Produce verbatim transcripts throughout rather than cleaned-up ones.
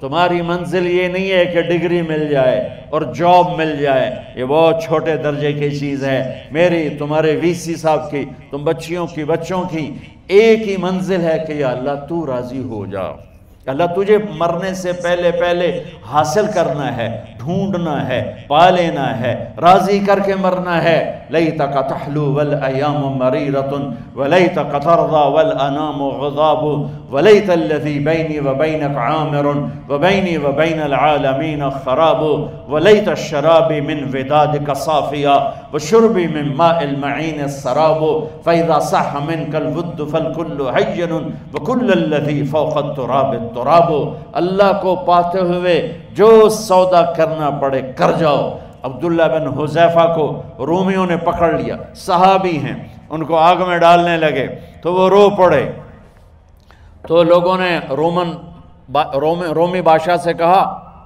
تمہاری منزل یہ نہیں ہے کہ ڈگری مل جائے اور جاب مل جائے، یہ بہت چھوٹے درجے کی چیز ہے۔ میری، تمہارے وی سی صاحب کی، تم بچیوں کی، بچوں کی ایک ہی منزل ہے کہ یا اللہ تو راضی ہو جا۔ اللہ تجھے مرنے سے پہلے پہلے حاصل کرنا ہے، ڈھونڈنا ہے، پا لینا ہے، راضی کر کے مرنا ہے۔ لیتک تحلو والایام مریرۃ ولیتک ترضی والانام غضاب ولیت الذی بینی وبینک عامر وبینی وبین العالمین خراب ولیت الشراب من ودادک صافیا وشربی من ماء المعین السراب فاذا صح منک الود فالکل حین وکل الذی فوق التراب التراب۔ اللہ کو پاتے ہوئے جو سودا کرنا پڑے کر جاؤ۔ عبداللہ بن حذیفہ کو رومیوں نے پکڑ لیا، صحابی ہیں، ان کو آگ میں ڈالنے لگے تو وہ رو پڑے، تو لوگوں نے رومن رومی بادشاہ سے کہا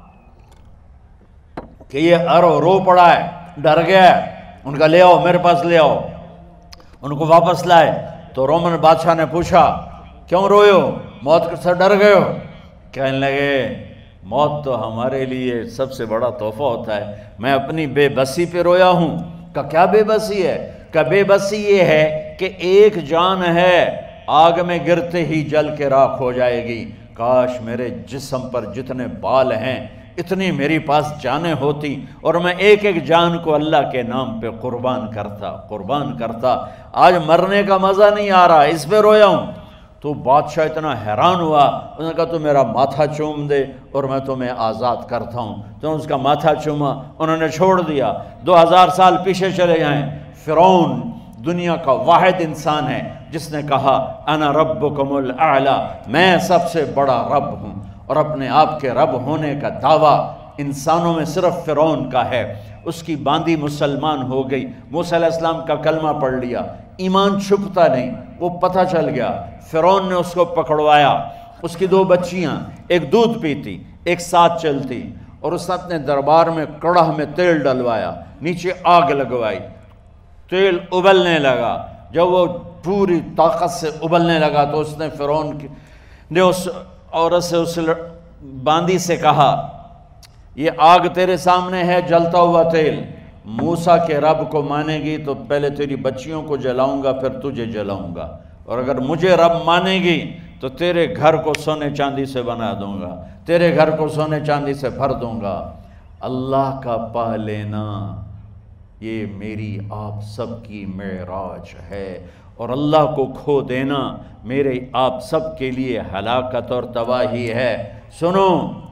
کہ یہ ارو رو پڑا ہے، ڈر گیا ہے، ان کا لے آؤ، میرے پاس لے آؤ۔ ان کو واپس لائے تو رومن بادشاہ نے پوچھا کیوں روئے ہو، موت سے ڈر گئے ہو؟ کہنے لگے موت تو ہمارے لیے سب سے بڑا تحفہ ہوتا ہے، میں اپنی بے بسی پہ رویا ہوں۔ کہ کیا بے بسی ہے؟ کہ بے بسی یہ ہے کہ ایک جان ہے آگ میں گرتے ہی جل کے راکھ ہو جائے گی، کاش میرے جسم پر جتنے بال ہیں اتنی میری پاس جانیں ہوتی اور میں ایک ایک جان کو اللہ کے نام پہ قربان کرتا قربان کرتا آج مرنے کا مزہ نہیں آ رہا، اس پہ رویا ہوں۔ تو بادشاہ اتنا حیران ہوا، انہوں نے کہا تو میرا ماتھا چوم دے اور میں تمہیں آزاد کرتا ہوں۔ تو اس کا ماتھا چوما، انہوں نے چھوڑ دیا۔ دو ہزار سال پیچھے چلے جائیں، فرعون دنیا کا واحد انسان ہے جس نے کہا انا ربکم الاعلی، میں سب سے بڑا رب ہوں، اور اپنے آپ کے رب ہونے کا دعویٰ انسانوں میں صرف فرعون کا ہے۔ اس کی باندی مسلمان ہو گئی، موسیٰ علیہ السلام کا کلمہ پڑھ لیا، ایمان چھپتا نہیں، وہ پتہ چل گیا۔ فرعون نے اس کو پکڑوایا، اس کی دو بچیاں، ایک دودھ پیتی ایک ساتھ چلتی، اور اس نے اپنے دربار میں کڑاہ میں تیل ڈلوایا، نیچے آگ لگوائی، تیل ابلنے لگا۔ جب وہ پوری طاقت سے ابلنے لگا تو اس نے فرعون نے اس عورت سے، اس باندی سے کہا یہ آگ تیرے سامنے ہے، جلتا ہوا تیل، موسیٰ کے رب کو مانے گی تو پہلے تیری بچیوں کو جلاؤں گا پھر تجھے جلاؤں گا، اور اگر مجھے رب مانے گی تو تیرے گھر کو سونے چاندی سے بنا دوں گا، تیرے گھر کو سونے چاندی سے بھر دوں گا۔ اللہ کا پا لینا یہ میری آپ سب کی معراج ہے، اور اللہ کو کھو دینا میرے آپ سب کے لیے ہلاکت اور تباہی ہے۔ سنو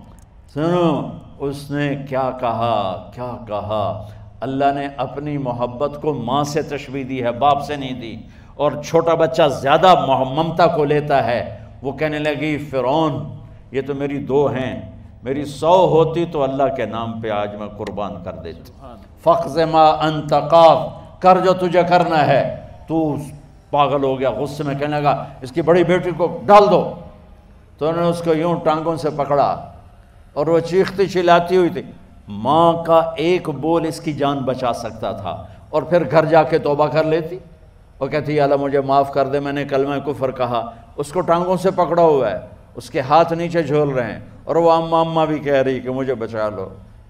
سنو اس نے کیا کہا، کیا کہا۔ اللہ نے اپنی محبت کو ماں سے تشبیہ دی ہے، باپ سے نہیں دی، اور چھوٹا بچہ زیادہ ممتا کو لیتا ہے۔ وہ کہنے لگی فرعون یہ تو میری دو ہیں، میری سو ہوتی تو اللہ کے نام پہ آج میں قربان کر دیتی۔ فَقْضِ مَا أَنْتَ قَاضٍ، کر جو تجھے کرنا ہے۔ تو پاگل ہو گیا، غصے میں کہنے لگا اس کی بڑی بیٹی کو ڈال دو۔ تو انہوں نے اس کو یوں ٹانگوں سے پکڑا اور وہ چیختی چلاتی ہوئی تھی۔ ماں کا ایک بول اس کی جان بچا سکتا تھا، اور پھر گھر جا کے توبہ کر لیتی اور کہتی اللہ مجھے معاف کر دے، میں نے کلمہ کفر کہا۔ اس کو ٹانگوں سے پکڑا ہوا ہے، اس کے ہاتھ نیچے جھول رہے ہیں، اور وہ اماں اماں بھی کہہ رہی کہ مجھے بچا لو۔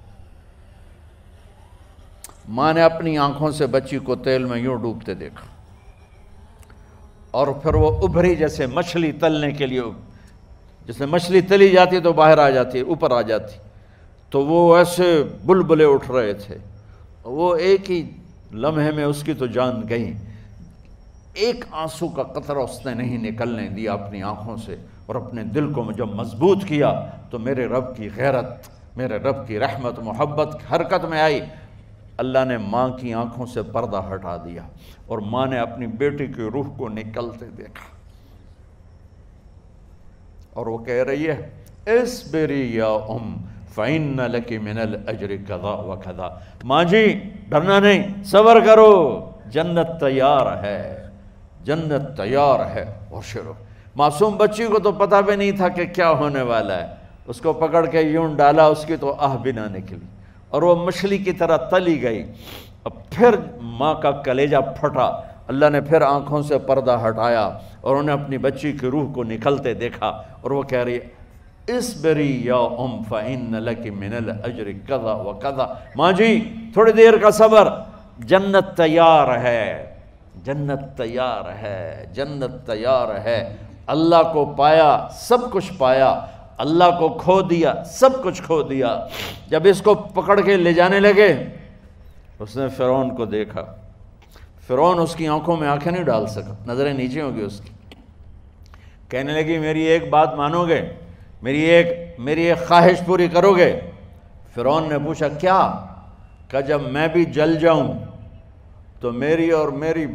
ماں نے اپنی آنکھوں سے بچی کو تیل میں یوں ڈوبتے دیکھا، اور پھر وہ ابھری جیسے مچھلی تلنے کے لیے، جیسے مچھلی تلی جاتی تو باہر آ جاتی، اوپر آ جاتی، تو وہ ایسے بلبلے اٹھ رہے تھے۔ وہ ایک ہی لمحے میں اس کی تو جان گئی، ایک آنسو کا قطرہ اس نے نہیں نکلنے دیا اپنی آنکھوں سے، اور اپنے دل کو جب مضبوط کیا تو میرے رب کی غیرت، میرے رب کی رحمت محبت حرکت میں آئی۔ اللہ نے ماں کی آنکھوں سے پردہ ہٹا دیا، اور ماں نے اپنی بیٹی کی روح کو نکلتے دیکھا، اور وہ کہہ رہی ہے اصبری یا ام فإن لک من الأجر کذا و کذا۔ ماں جی ڈرنا نہیں، صبر کرو، جنت تیار ہے، جنت تیار ہے۔ اور شروع معصوم بچی کو تو پتہ بھی نہیں تھا کہ کیا ہونے والا ہے، اس کو پکڑ کے یوں ڈالا، اس کی تو آہ بھی نہ نکلی، اور وہ مچھلی کی طرح تلی گئی۔ اب پھر ماں کا کلیجہ پھٹا، اللہ نے پھر آنکھوں سے پردہ ہٹایا، اور انہیں اپنی بچی کی روح کو نکلتے دیکھا، اور وہ کہہ رہی اسبری یا ام فإن لک من الاجر کذا و کذا، ماں جی تھوڑی دیر کا صبر، جنت تیار ہے، جنت تیار ہے، جنت تیار ہے۔ اللہ کو پایا سب کچھ پایا، اللہ کو کھو دیا سب کچھ کھو دیا۔ جب اس کو پکڑ کے لے جانے لگے، اس نے فرعون کو دیکھا، فرعون اس کی آنکھوں میں آنکھیں نہیں ڈال سکا، نظریں نیچے ہوں گی اس کی۔ کہنے لگی میری ایک بات مانو گے، میری ایک میری ایک خواہش پوری کرو گے؟ فرعون نے پوچھا کیا؟ کہ جب میں بھی جل جاؤں تو میری اور میری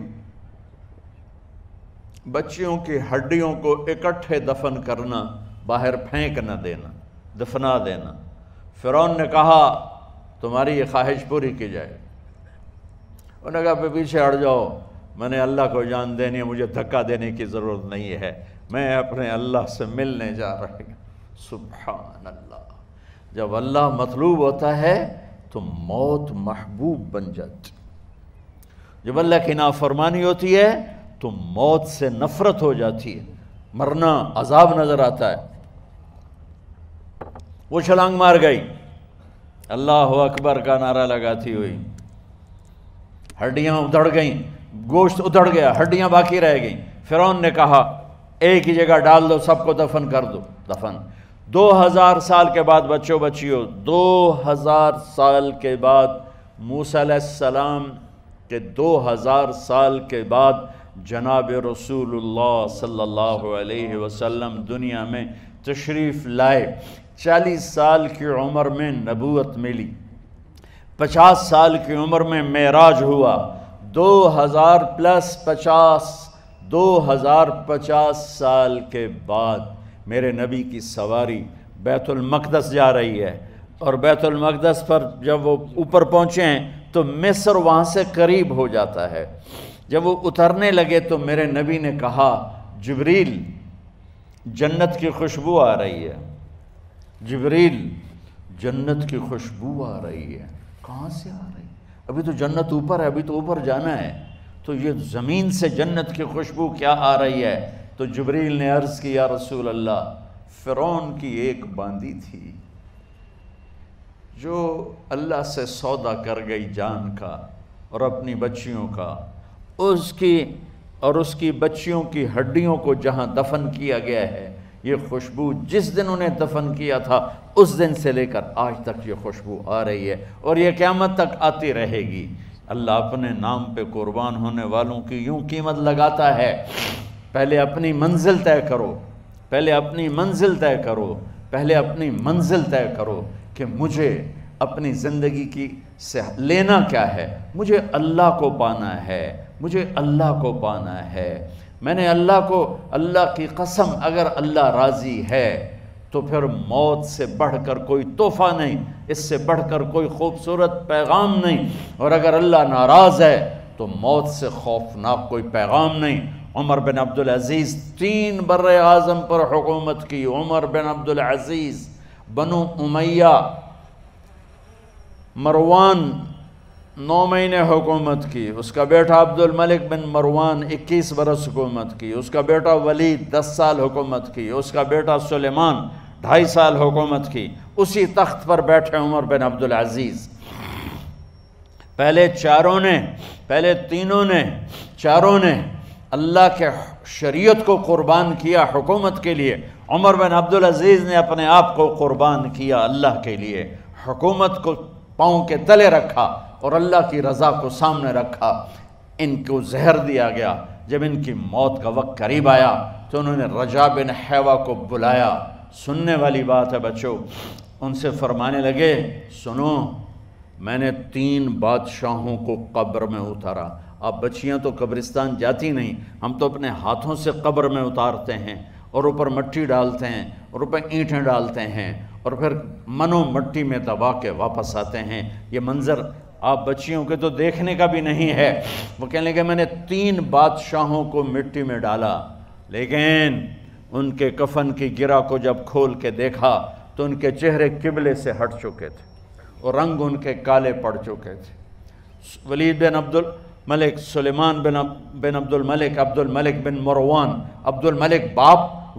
بچیوں کی ہڈیوں کو اکٹھے دفن کرنا، باہر پھینک نہ دینا، دفنا دینا۔ فرعون نے کہا تمہاری یہ خواہش پوری کی جائے۔ انہوں نے کہا پہ پیچھے ہٹ جاؤ، میں نے اللہ کو جان دینی ہے، مجھے دھکا دینے کی ضرورت نہیں ہے، میں اپنے اللہ سے ملنے جا رہا ہوں۔ سبحان اللہ، جب اللہ مطلوب ہوتا ہے تو موت محبوب بن جاتی، جب اللہ کی نافرمانی ہوتی ہے تو موت سے نفرت ہو جاتی ہے، مرنا عذاب نظر آتا ہے۔ وہ چھلانگ مار گئی، اللہ اکبر کا نعرہ لگاتی ہوئی، ہڈیاں ادھڑ گئیں، گوشت ادھڑ گیا، ہڈیاں باقی رہ گئیں۔ فرعون نے کہا ایک ہی جگہ ڈال دو، سب کو دفن کر دو۔ دفن دو ہزار سال کے بعد بچوں بچیوں، دو ہزار سال کے بعد، موسیٰ علیہ السلام کے دو ہزار سال کے بعد جناب رسول اللہ صلی اللہ علیہ وسلم دنیا میں تشریف لائے۔ چالیس سال کی عمر میں نبوت ملی، پچاس سال کی عمر میں معراج ہوا، دو ہزار پلس پچاس دو ہزار پچاس سال کے بعد میرے نبی کی سواری بیت المقدس جا رہی ہے، اور بیت المقدس پر جب وہ اوپر پہنچے ہیں تو مصر وہاں سے قریب ہو جاتا ہے۔ جب وہ اترنے لگے تو میرے نبی نے کہا جبریل جنت کی خوشبو آ رہی ہے، جبریل جنت کی خوشبو آ رہی ہے۔ کہاں سے آ رہی ہے؟ ابھی تو جنت اوپر ہے، ابھی تو اوپر جانا ہے، تو یہ زمین سے جنت کی خوشبو کیا آ رہی ہے؟ تو جبریل نے عرض کی یا رسول اللہ، فرعون کی ایک باندی تھی جو اللہ سے سودا کر گئی جان کا اور اپنی بچیوں کا، اس کی اور اس کی بچیوں کی ہڈیوں کو جہاں دفن کیا گیا ہے، یہ خوشبو جس دن انہیں دفن کیا تھا اس دن سے لے کر آج تک یہ خوشبو آ رہی ہے، اور یہ قیامت تک آتی رہے گی۔ اللہ اپنے نام پہ قربان ہونے والوں کی یوں قیمت لگاتا ہے، پہلے اپنی منزل طے کرو، پہلے اپنی منزل طے کرو، پہلے اپنی منزل طے کرو کہ مجھے اپنی زندگی کی سے لینا کیا ہے، مجھے اللہ کو پانا ہے، مجھے اللہ کو پانا ہے۔ میں نے اللہ کو، اللہ کی قسم اگر اللہ راضی ہے تو پھر موت سے بڑھ کر کوئی تحفہ نہیں، اس سے بڑھ کر کوئی خوبصورت پیغام نہیں، اور اگر اللہ ناراض ہے تو موت سے خوفناک کوئی پیغام نہیں۔ عمر بن عبدالعزیز تین بر اعظم پر حکومت کی، عمر بن عبدالعزیز، بنو امیہ، مروان نو مہینے حکومت کی، اس کا بیٹا عبد الملک بن مروان اکیس برس حکومت کی، اس کا بیٹا ولید دس سال حکومت کی، اس کا بیٹا سلیمان ڈھائی سال حکومت کی۔ اسی تخت پر بیٹھے عمر بن عبدالعزیز۔ پہلے چاروں نے پہلے تینوں نے چاروں نے اللہ کے شریعت کو قربان کیا حکومت کے لیے۔ عمر بن عبدالعزیز نے اپنے آپ کو قربان کیا اللہ کے لیے، حکومت کو پاؤں کے تلے رکھا اور اللہ کی رضا کو سامنے رکھا۔ ان کو زہر دیا گیا، جب ان کی موت کا وقت قریب آیا تو انہوں نے رجا بن حیوہ کو بلایا۔ سننے والی بات ہے بچوں، ان سے فرمانے لگے سنو، میں نے تین بادشاہوں کو قبر میں اتارا۔ اب بچیاں تو قبرستان جاتی نہیں، ہم تو اپنے ہاتھوں سے قبر میں اتارتے ہیں اور اوپر مٹی ڈالتے ہیں اور اوپر اینٹیں ڈالتے ہیں اور پھر منو مٹی میں دبا کے واپس آتے ہیں۔ یہ منظر آپ بچیوں کے تو دیکھنے کا بھی نہیں ہے۔ وہ کہنے لگے میں نے تین بادشاہوں کو مٹی میں ڈالا، لیکن ان کے کفن کی گرہ کو جب کھول کے دیکھا تو ان کے چہرے قبلے سے ہٹ چکے تھے اور رنگ ان کے کالے پڑ چکے تھے۔ ولید بن عبد الملک، سلیمان بن بن عبد الملک، عبد الملک بن مروان، عبد الملک باپ،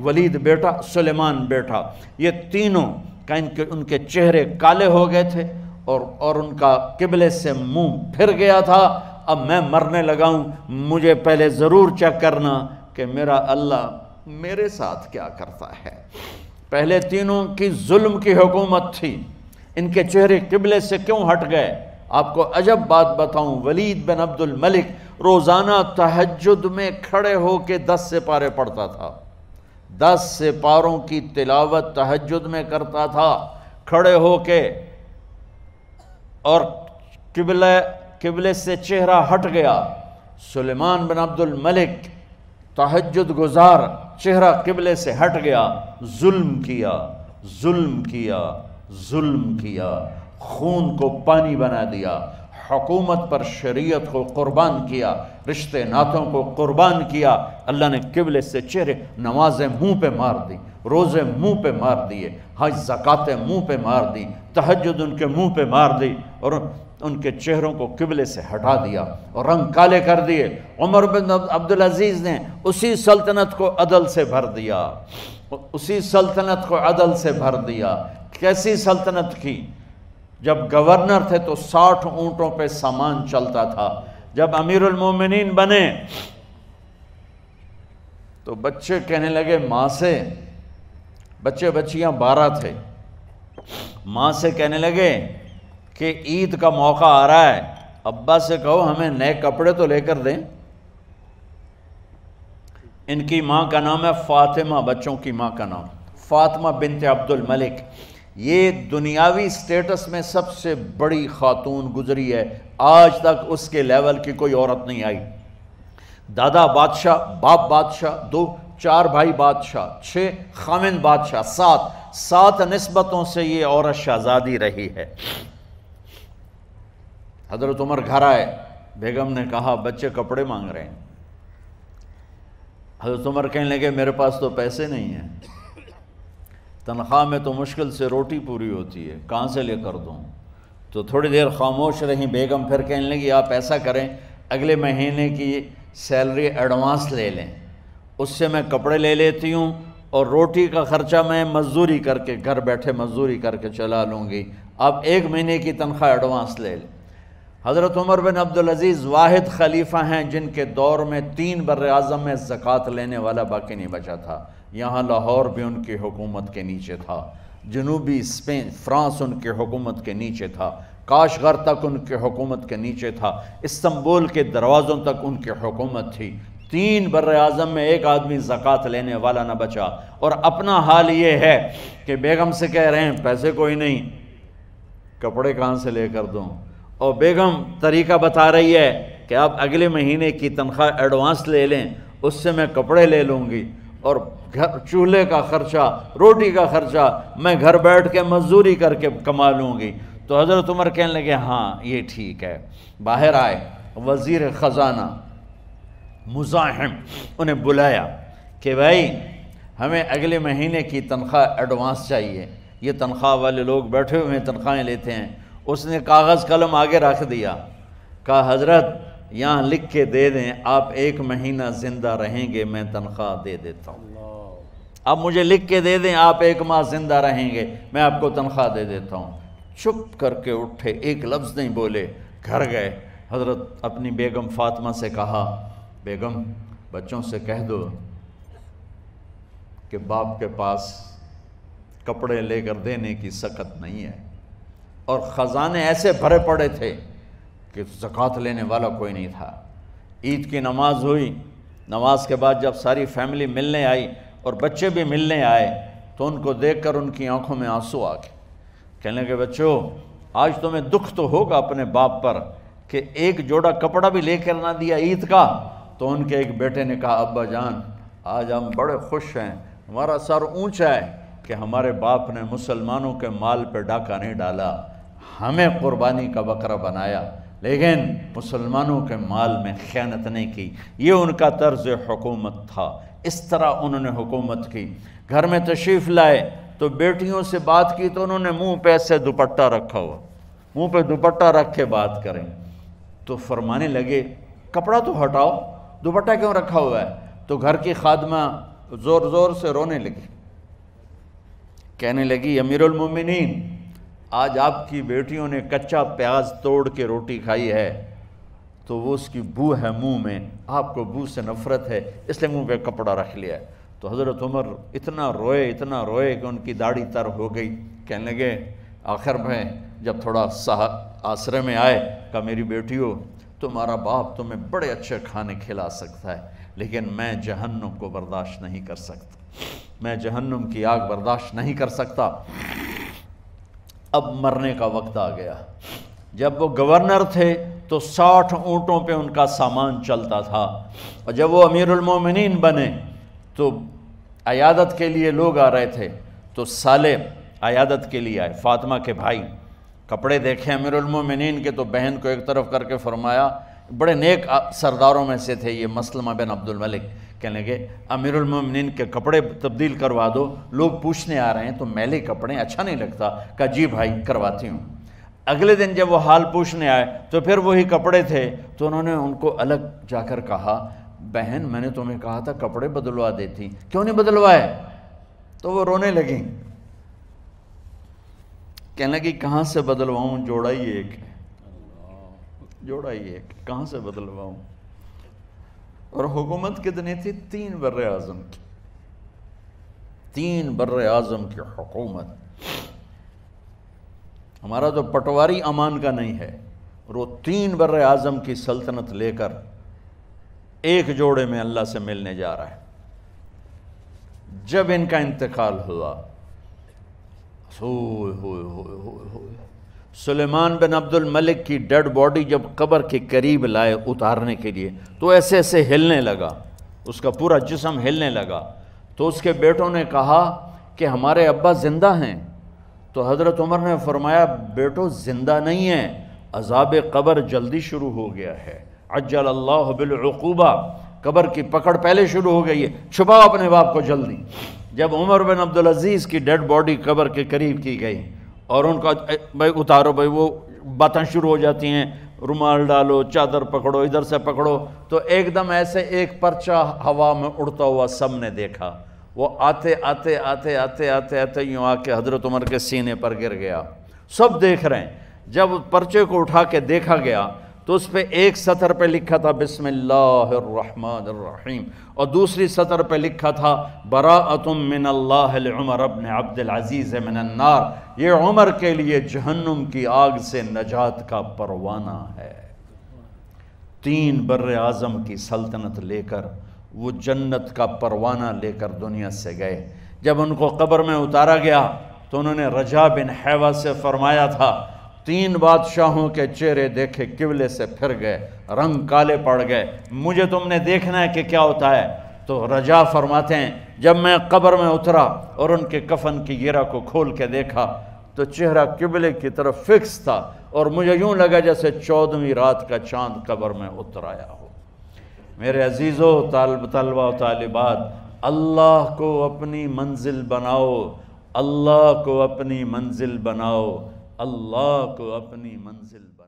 ولید بیٹا، سلیمان بیٹا، یہ تینوں کا ان کے ان کے چہرے کالے ہو گئے تھے اور اور ان کا قبلے سے منہ پھر گیا تھا۔ اب میں مرنے لگا ہوں، مجھے پہلے ضرور چیک کرنا کہ میرا اللہ میرے ساتھ کیا کرتا ہے۔ پہلے تینوں کی ظلم کی حکومت تھی، ان کے چہرے قبلے سے کیوں ہٹ گئے؟ آپ کو عجب بات بتاؤں، ولید بن عبد الملک روزانہ تہجد میں کھڑے ہو کے دس سپارے پڑھتا تھا، دس سپاروں کی تلاوت تہجد میں کرتا تھا کھڑے ہو کے، اور قبلے قبلے سے چہرہ ہٹ گیا۔ سلیمان بن عبد الملک تہجد گزار، چہرہ قبلے سے ہٹ گیا، ظلم کیا ظلم کیا ظلم کیا، خون کو پانی بنا دیا، حکومت پر شریعت کو قربان کیا، رشتے ناتوں کو قربان کیا۔ اللہ نے قبلے سے چہرے، نمازیں منہ پہ مار دی، روزے منہ پہ مار دیے، حج زکاتیں منہ پہ مار دی، تہجد ان کے منہ پہ مار دی، اور ان کے چہروں کو قبلے سے ہٹا دیا اور رنگ کالے کر دیے۔ عمر بن عبدالعزیز نے اسی سلطنت کو عدل سے بھر دیا، اسی سلطنت کو عدل سے بھر دیا۔ کیسی سلطنت کی؟ جب گورنر تھے تو ساٹھ اونٹوں پہ سامان چلتا تھا، جب امیر المومنین بنے تو بچے کہنے لگے ماں سے، بچے بچیاں بارہ تھے، ماں سے کہنے لگے کہ عید کا موقع آ رہا ہے، ابا سے کہو ہمیں نئے کپڑے تو لے کر دیں۔ ان کی ماں کا نام ہے فاطمہ، بچوں کی ماں کا نام فاطمہ بنت عبد الملک۔ یہ دنیاوی سٹیٹس میں سب سے بڑی خاتون گزری ہے، آج تک اس کے لیول کی کوئی عورت نہیں آئی۔ دادا بادشاہ، باپ بادشاہ، دو چار بھائی بادشاہ، چھ خامند بادشاہ، سات سات نسبتوں سے یہ عورت شہزادی رہی ہے۔ حضرت عمر گھر آئے، بیگم نے کہا بچے کپڑے مانگ رہے ہیں۔ حضرت عمر کہنے لگے میرے پاس تو پیسے نہیں ہیں، تنخواہ میں تو مشکل سے روٹی پوری ہوتی ہے، کہاں سے لے کر دوں؟ تو تھوڑی دیر خاموش رہیں بیگم، پھر کہنے لگی آپ ایسا کریں اگلے مہینے کی سیلری ایڈوانس لے لیں، اس سے میں کپڑے لے لیتی ہوں اور روٹی کا خرچہ میں مزدوری کر کے گھر بیٹھے مزدوری کر کے چلا لوں گی، آپ ایک مہینے کی تنخواہ ایڈوانس لے لیں۔ حضرت عمر بن عبدالعزیز واحد خلیفہ ہیں جن کے دور میں تین بر اعظم میں زکوٰۃ لینے والا باقی نہیں بچا تھا۔ یہاں لاہور بھی ان کی حکومت کے نیچے تھا، جنوبی اسپین فرانس ان کی حکومت کے نیچے تھا، کاشغر تک ان کی حکومت کے نیچے تھا، استنبول کے دروازوں تک ان کی حکومت تھی۔ تین بر اعظم میں ایک آدمی زکوٰۃ لینے والا نہ بچا، اور اپنا حال یہ ہے کہ بیگم سے کہہ رہے ہیں پیسے کوئی نہیں، کپڑے کہاں سے لے کر دوں؟ اور بیگم طریقہ بتا رہی ہے کہ آپ اگلے مہینے کی تنخواہ ایڈوانس لے لیں، اس سے میں کپڑے لے لوں گی، اور گھر چولہے کا خرچہ، روٹی کا خرچہ میں گھر بیٹھ کے مزدوری کر کے کما لوں گی۔ تو حضرت عمر کہنے لگے ہاں یہ ٹھیک ہے۔ باہر آئے وزیر خزانہ مزاحم، انہیں بلایا کہ بھائی ہمیں اگلے مہینے کی تنخواہ ایڈوانس چاہیے، یہ تنخواہ والے لوگ بیٹھے ہوئے ہیں تنخواہیں لیتے ہیں۔ اس نے کاغذ قلم آگے رکھ دیا، کہا حضرت یہاں لکھ کے دے دیں آپ ایک مہینہ زندہ رہیں گے میں تنخواہ دے دیتا ہوں، اب مجھے لکھ کے دے دیں آپ ایک ماہ زندہ رہیں گے میں آپ کو تنخواہ دے دیتا ہوں۔ چپ کر کے اٹھے، ایک لفظ نہیں بولے، گھر گئے۔ حضرت اپنی بیگم فاطمہ سے کہا بیگم بچوں سے کہہ دو کہ باپ کے پاس کپڑے لے کر دینے کی سخت نہیں ہے، اور خزانے ایسے بھرے پڑے تھے کہ زکوٰۃ لینے والا کوئی نہیں تھا۔ عید کی نماز ہوئی، نماز کے بعد جب ساری فیملی ملنے آئی اور بچے بھی ملنے آئے تو ان کو دیکھ کر ان کی آنکھوں میں آنسو آ گئے۔ کہنے لگے بچوں آج تمہیں دکھ تو ہوگا اپنے باپ پر کہ ایک جوڑا کپڑا بھی لے کر نہ دیا عید کا۔ تو ان کے ایک بیٹے نے کہا ابا جان آج ہم بڑے خوش ہیں، ہمارا سر اونچا ہے کہ ہمارے باپ نے مسلمانوں کے مال پہ ڈاکہ نہیں ڈالا، ہمیں قربانی کا بکرا بنایا لیکن مسلمانوں کے مال میں خیانت نہیں کی۔ یہ ان کا طرز حکومت تھا، اس طرح انہوں نے حکومت کی۔ گھر میں تشریف لائے تو بیٹیوں سے بات کی تو انہوں نے منہ پہ سے دوپٹہ رکھا ہوا، منہ پہ دوپٹہ رکھ کے بات کریں تو فرمانے لگے کپڑا تو ہٹاؤ، دوپٹہ کیوں رکھا ہوا ہے؟ تو گھر کی خادمہ زور زور سے رونے لگی، کہنے لگی امیر المومنین آج آپ کی بیٹیوں نے کچا پیاز توڑ کے روٹی کھائی ہے تو وہ اس کی بو ہے منہ میں، آپ کو بو سے نفرت ہے اس لیے منہ پہ کپڑا رکھ لیا ہے۔ تو حضرت عمر اتنا روئے اتنا روئے کہ ان کی داڑھی تر ہو گئی، کہنے لگے آخر میں جب تھوڑا آسرے میں آئے کہا میری بیٹیوں تمہارا باپ تمہیں بڑے اچھے کھانے کھلا سکتا ہے لیکن میں جہنم کو برداشت نہیں کر سکتا، میں جہنم کی آگ برداشت نہیں کر سکتا۔ اب مرنے کا وقت آ گیا۔ جب وہ گورنر تھے تو ساٹھ اونٹوں پہ ان کا سامان چلتا تھا، اور جب وہ امیر المومنین بنے تو عیادت کے لیے لوگ آ رہے تھے، تو سالے عیادت کے لیے آئے، فاطمہ کے بھائی، کپڑے دیکھے امیر المومنین کے تو بہن کو ایک طرف کر کے فرمایا، بڑے نیک سرداروں میں سے تھے یہ مسلمہ بن عبد الملک، کہنے لگے امیر المومنین کے کپڑے تبدیل کروا دو، لوگ پوچھنے آ رہے ہیں تو میلے کپڑے اچھا نہیں لگتا، کہا جی بھائی کرواتی ہوں۔ اگلے دن جب وہ حال پوچھنے آئے تو پھر وہی کپڑے تھے، تو انہوں نے ان کو الگ جا کر کہا بہن میں نے تمہیں کہا تھا کپڑے بدلوا دیتی، کیوں نہیں بدلوائے؟ تو وہ رونے لگیں، کہنے لگی کہاں سے بدلواؤں، جوڑا ہی ایک ہے، جوڑا ہی ایک، کہاں سے بدلواؤں؟ اور حکومت کتنی تھی؟ تین بر اعظم کی، تین بر اعظم کی حکومت۔ ہمارا تو پٹواری امان کا نہیں ہے، اور وہ تین بر اعظم کی سلطنت لے کر ایک جوڑے میں اللہ سے ملنے جا رہا ہے۔ جب ان کا انتقال ہوا، ہوئے ہوئے ہوئے ہوئے ہوئے سلیمان بن عبد الملک کی ڈیڈ باڈی جب قبر کے قریب لائے اتارنے کے لیے تو ایسے ایسے ہلنے لگا، اس کا پورا جسم ہلنے لگا، تو اس کے بیٹوں نے کہا کہ ہمارے ابا زندہ ہیں، تو حضرت عمر نے فرمایا بیٹو زندہ نہیں ہیں، عذاب قبر جلدی شروع ہو گیا ہے، عجل اللہ بالعقوبہ، قبر کی پکڑ پہلے شروع ہو گئی ہے، چھپاؤ اپنے باپ کو جلدی۔ جب عمر بن عبدالعزیز کی ڈیڈ باڈی قبر کے قریب کی گئی اور ان کا بھائی اتارو، بھائی وہ باتیں شروع ہو جاتی ہیں، رومال ڈالو، چادر پکڑو، ادھر سے پکڑو، تو ایک دم ایسے ایک پرچہ ہوا میں اڑتا ہوا سب نے دیکھا، وہ آتے آتے آتے آتے آتے آتے یوں آ کے حضرت عمر کے سینے پر گر گیا، سب دیکھ رہے ہیں۔ جب پرچے کو اٹھا کے دیکھا گیا تو اس پہ ایک سطر پہ لکھا تھا بسم اللہ الرحمن الرحیم، اور دوسری سطر پہ لکھا تھا براءۃ من اللہ لعمر بن عبد العزیز من النار، یہ عمر کے لیے جہنم کی آگ سے نجات کا پروانہ ہے۔ تین بر اعظم کی سلطنت لے کر وہ جنت کا پروانہ لے کر دنیا سے گئے۔ جب ان کو قبر میں اتارا گیا تو انہوں نے رجا بن حیوہ سے فرمایا تھا تین بادشاہوں کے چہرے دیکھے قبلے سے پھر گئے، رنگ کالے پڑ گئے، مجھے تم نے دیکھنا ہے کہ کیا ہوتا ہے؟ تو رجا فرماتے ہیں جب میں قبر میں اترا اور ان کے کفن کی گرہ کو کھول کے دیکھا تو چہرہ قبلے کی طرف فکس تھا، اور مجھے یوں لگا جیسے چودھویں رات کا چاند قبر میں اتر آیا ہو۔ میرے عزیزو، طالب طلبہ و طالبات، اللہ کو اپنی منزل بناؤ، اللہ کو اپنی منزل بناؤ، اللہ کو اپنی منزل بناؤ۔